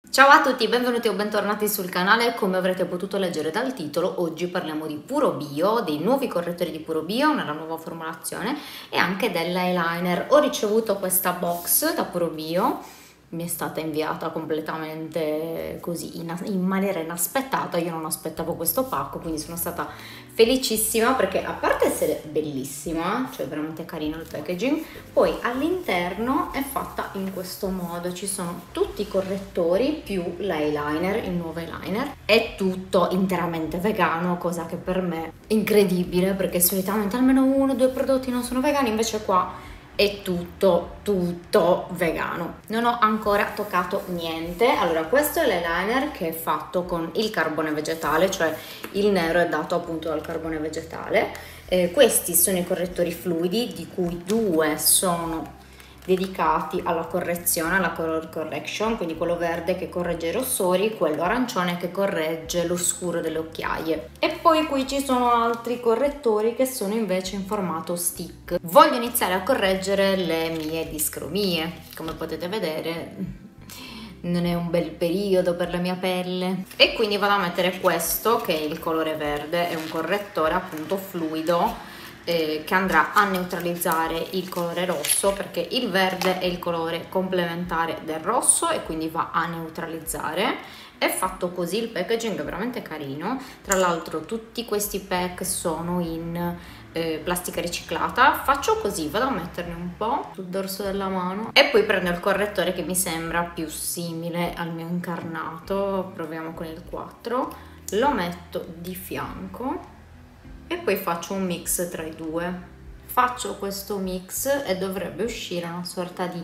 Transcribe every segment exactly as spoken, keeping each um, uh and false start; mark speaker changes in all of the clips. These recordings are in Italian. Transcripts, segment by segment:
Speaker 1: Ciao a tutti, benvenuti o bentornati sul canale. Come avrete potuto leggere dal titolo, oggi parliamo di Puro Bio, dei nuovi correttori di Puro Bio nella nuova formulazione e anche dell'eyeliner. Ho ricevuto questa box da Puro Bio, mi è stata inviata completamente così in, in maniera inaspettata. Io non aspettavo questo pacco, quindi sono stata felicissima perché, a parte essere bellissima, cioè veramente carino il packaging, poi all'interno è fatta in questo modo. Ci sono tutti i correttori più l'eyeliner, il nuovo eyeliner. È tutto interamente vegano, cosa che per me è incredibile perché solitamente almeno uno o due prodotti non sono vegani, invece qua è tutto tutto vegano. Non ho ancora toccato niente. Allora, questo è l'eyeliner che è fatto con il carbone vegetale, cioè il nero è dato appunto dal carbone vegetale. Eh, questi sono i correttori fluidi, di cui due sono dedicati alla correzione, alla color correction, quindi quello verde che corregge i rossori, quello arancione che corregge lo scuro delle occhiaie. E poi qui ci sono altri correttori che sono invece in formato stick. Voglio iniziare a correggere le mie discromie. Come potete vedere, non è un bel periodo per la mia pelle, e quindi vado a mettere questo che è il colore verde. È un correttore appunto fluido eh, che andrà a neutralizzare il colore rosso, perché il verde è il colore complementare del rosso e quindi va a neutralizzare. È fatto così, il packaging è veramente carino. Tra l'altro tutti questi pack sono in eh, plastica riciclata. Faccio così, vado a metterne un po' sul dorso della mano e poi prendo il correttore che mi sembra più simile al mio incarnato. Proviamo con il quattro, lo metto di fianco e poi faccio un mix tra i due. Faccio questo mix e dovrebbe uscire una sorta di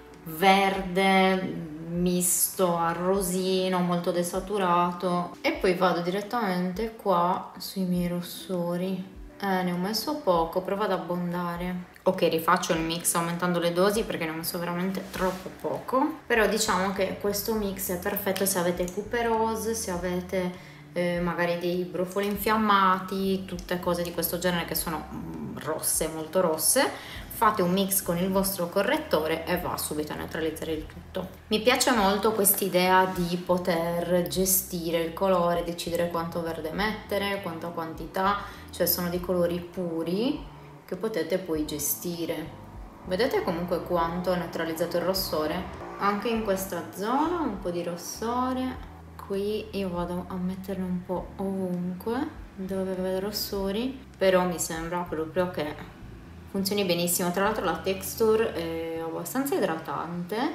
Speaker 1: verde misto a rosino, molto desaturato. E poi vado direttamente qua sui miei rossori. Eh, ne ho messo poco, provo ad abbondare. Ok, rifaccio il mix aumentando le dosi perché ne ho messo veramente troppo poco. Però diciamo che questo mix è perfetto se avete cuperose, se avete eh, magari dei brufoli infiammati, tutte cose di questo genere che sono mm, rosse, molto rosse. Fate un mix con il vostro correttore e va subito a neutralizzare il tutto. Mi piace molto quest'idea di poter gestire il colore, decidere quanto verde mettere, quanta quantità, cioè sono dei colori puri che potete poi gestire. Vedete comunque quanto ho neutralizzato il rossore? Anche in questa zona un po' di rossore. Qui io vado a metterne un po' ovunque dove vedo rossori, però mi sembra proprio che funzioni benissimo. Tra l'altro la texture è abbastanza idratante,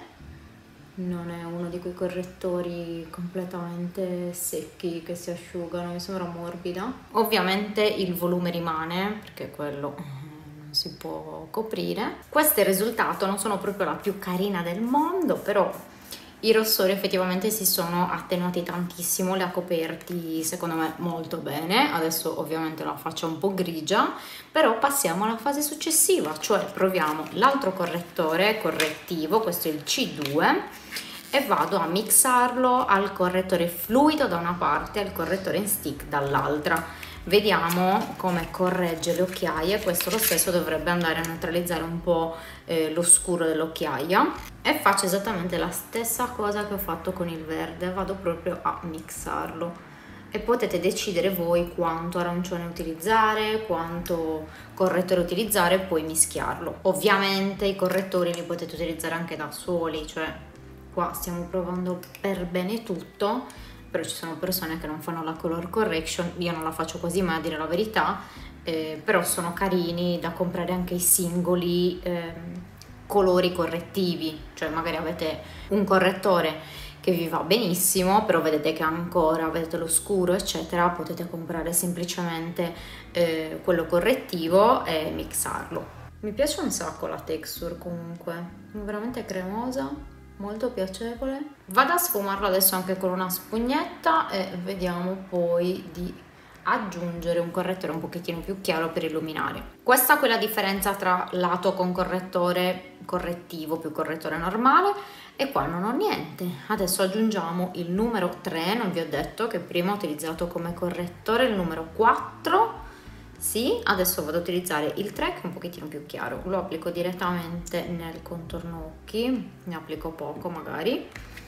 Speaker 1: non è uno di quei correttori completamente secchi che si asciugano, mi sembra morbida. Ovviamente il volume rimane perché quello non si può coprire. Questo è il risultato, non sono proprio la più carina del mondo, però i rossori effettivamente si sono attenuati tantissimo, li ha coperti secondo me molto bene. Adesso ovviamente la faccia un po' grigia, però passiamo alla fase successiva, cioè proviamo l'altro correttore correttivo, questo è il C due, e vado a mixarlo al correttore fluido da una parte e al correttore in stick dall'altra. Vediamo come corregge le occhiaie. Questo lo stesso dovrebbe andare a neutralizzare un po' eh, lo scuro dell'occhiaia, e faccio esattamente la stessa cosa che ho fatto con il verde, vado proprio a mixarlo e potete decidere voi quanto arancione utilizzare, quanto correttore utilizzare e poi mischiarlo. Ovviamente i correttori li potete utilizzare anche da soli, cioè qua stiamo provando per bene tutto, però ci sono persone che non fanno la color correction, io non la faccio così, ma a dire la verità, eh, però sono carini da comprare anche i singoli eh, colori correttivi, cioè magari avete un correttore che vi va benissimo, però vedete che ancora avete lo scuro eccetera, potete comprare semplicemente eh, quello correttivo e mixarlo. Mi piace un sacco la texture comunque, è veramente cremosa, molto piacevole. Vado a sfumarlo adesso anche con una spugnetta e vediamo poi di aggiungere un correttore un pochettino più chiaro per illuminare. Questa è la differenza tra lato con correttore correttivo più correttore normale, e qua non ho niente. Adesso aggiungiamo il numero tre, non vi ho detto che prima ho utilizzato come correttore il numero quattro. Sì, adesso vado ad utilizzare il tre che è un pochettino più chiaro, lo applico direttamente nel contorno occhi, ne applico poco magari,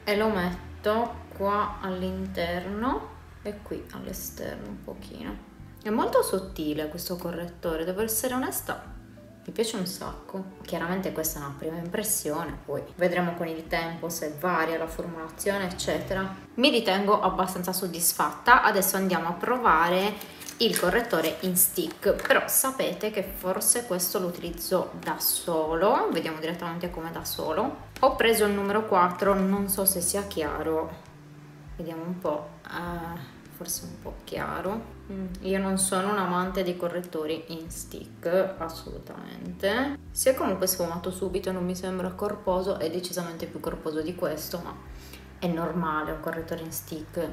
Speaker 1: e lo metto qua all'interno e qui all'esterno un pochino. È molto sottile questo correttore, devo essere onesta, mi piace un sacco. Chiaramente questa è una prima impressione, poi vedremo con il tempo se varia la formulazione eccetera. Mi ritengo abbastanza soddisfatta. Adesso andiamo a provare il correttore in stick, però sapete che forse questo lo utilizzo da solo, vediamo direttamente come da solo. Ho preso il numero quattro, non so se sia chiaro, vediamo un po', uh, forse un po' chiaro. mm. Io non sono un amante dei correttori in stick, assolutamente. Si è comunque sfumato subito, non mi sembra corposo, è decisamente più corposo di questo, ma è normale, un correttore in stick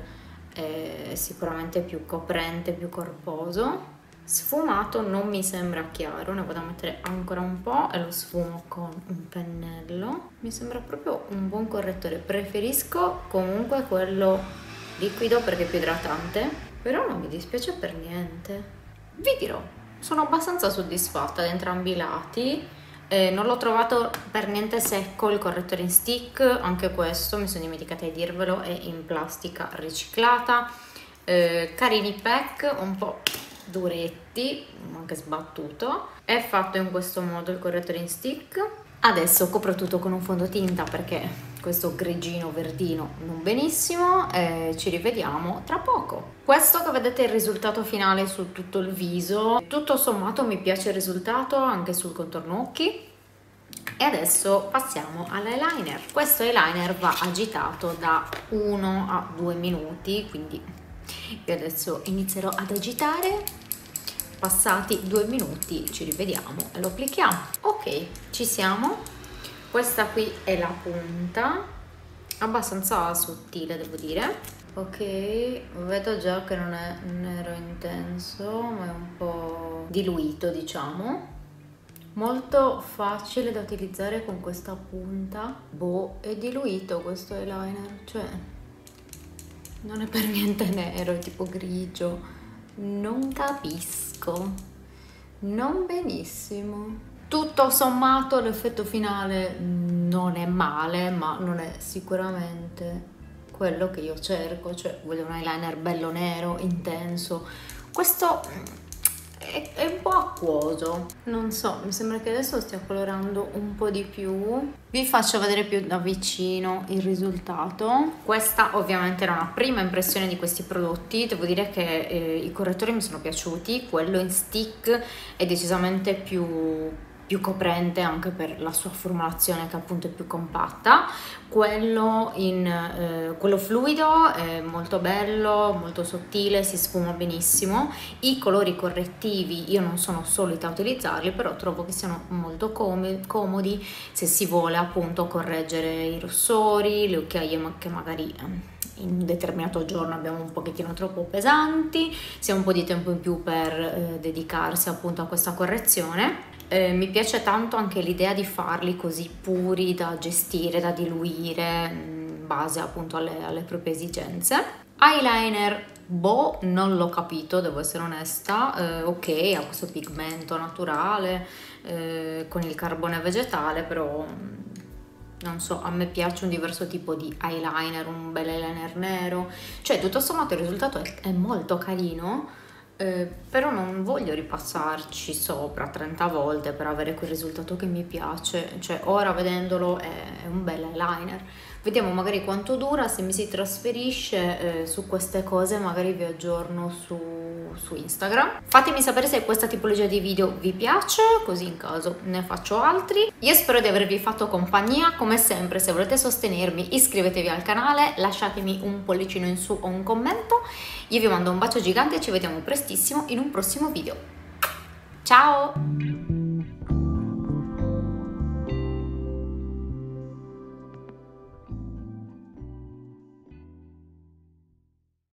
Speaker 1: è sicuramente più coprente, più corposo. Sfumato non mi sembra chiaro, ne vado a mettere ancora un po' e lo sfumo con un pennello. Mi sembra proprio un buon correttore, preferisco comunque quello liquido perché è più idratante, però non mi dispiace per niente. Vi dirò, sono abbastanza soddisfatta da entrambi i lati. Eh, non l'ho trovato per niente secco il correttore in stick, anche questo mi sono dimenticata di dirvelo, è in plastica riciclata. Eh, carini pack, un po' duretti, anche sbattuto. È fatto in questo modo il correttore in stick. Adesso copro tutto con un fondotinta perché questo grigino verdino non benissimo, e ci rivediamo tra poco. Questo che vedete è il risultato finale su tutto il viso. Tutto sommato mi piace il risultato anche sul contorno occhi. E adesso passiamo all'eyeliner. Questo eyeliner va agitato da uno a due minuti, quindi io adesso inizierò ad agitare. Passati due minuti ci rivediamo e lo applichiamo. Ok, ci siamo. Questa qui è la punta, abbastanza sottile devo dire. Ok, vedo già che non è nero intenso, ma è un po' diluito, diciamo. Molto facile da utilizzare con questa punta. Boh, è diluito questo eyeliner, cioè non è per niente nero, è tipo grigio. Non capisco, non benissimo. Tutto sommato l'effetto finale non è male, ma non è sicuramente quello che io cerco, cioè voglio un eyeliner bello nero, intenso. Questo è, è un po' acquoso, non so, mi sembra che adesso stia colorando un po' di più. Vi faccio vedere più da vicino il risultato. Questa ovviamente era una prima impressione di questi prodotti. Devo dire che eh, i correttori mi sono piaciuti, quello in stick è decisamente più più coprente anche per la sua formulazione che appunto è più compatta. Quello, in, eh, quello fluido è molto bello, molto sottile, si sfuma benissimo. I colori correttivi io non sono solita utilizzarli, però trovo che siano molto com comodi se si vuole appunto correggere i rossori, le occhiaie che magari in un determinato giorno abbiamo un pochettino troppo pesanti, si ha un po' di tempo in più per eh, dedicarsi appunto a questa correzione. Eh, mi piace tanto anche l'idea di farli così puri da gestire, da diluire in base appunto alle, alle proprie esigenze. Eyeliner, boh, non l'ho capito, devo essere onesta. Eh, ok, ha questo pigmento naturale eh, con il carbone vegetale, però non so, a me piace un diverso tipo di eyeliner, un bel eyeliner nero, cioè tutto sommato il risultato è, è molto carino. Eh, però non voglio ripassarci sopra trenta volte per avere quel risultato che mi piace, cioè ora vedendolo è, è un bel eyeliner. Vediamo magari quanto dura, se mi si trasferisce eh, su queste cose magari vi aggiorno su, su Instagram. Fatemi sapere se questa tipologia di video vi piace, così in caso ne faccio altri. Io spero di avervi fatto compagnia, come sempre se volete sostenermi iscrivetevi al canale, lasciatemi un pollicino in su o un commento. Io vi mando un bacio gigante e ci vediamo prestissimo in un prossimo video. Ciao!